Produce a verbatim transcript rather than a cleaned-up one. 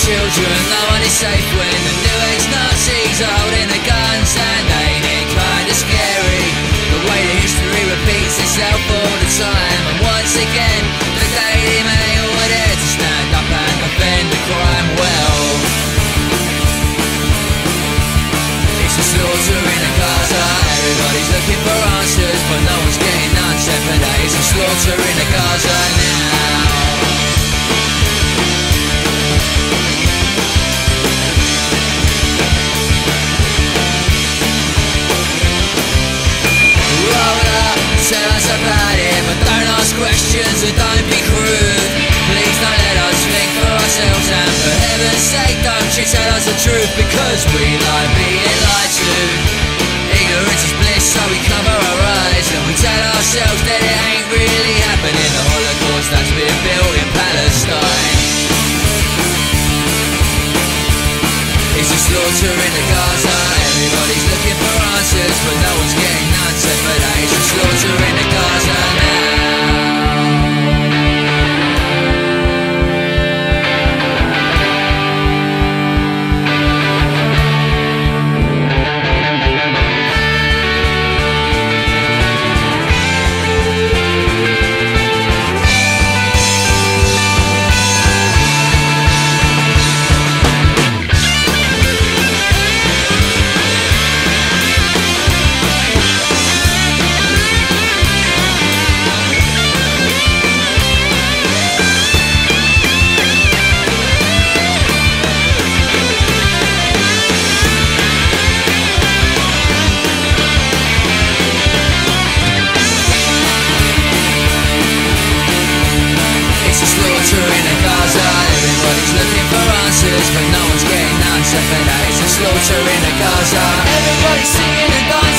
children, no one is safe when the new ex-Nazis are holding the guns. And ain't it kinda scary, the way that history repeats itself all the time. And once again, the Daily Mail were there to stand up and defend the crime. Well, it's a slaughter in the Gaza. Everybody's looking for answers, but no one's getting none. Except for that, it's a slaughter in the Gaza now. Tell us about it, but don't ask questions and don't be crude. Please don't let us think for ourselves, and for heaven's sake don't you tell us the truth, because we like being lied to. Ignorance is bliss, so we cover our eyes and we tell ourselves that it ain't really happening. The Holocaust that's been built in Palestine. It's a slaughter in the Gaza. Everybody's looking for answers, but no one's getting none. Except for that, it's a slaughter in the Gaza now. Everybody's looking for answers, but no one's getting none. Except for that, it's a slaughter in the Gaza. Everybody's singing and dancing.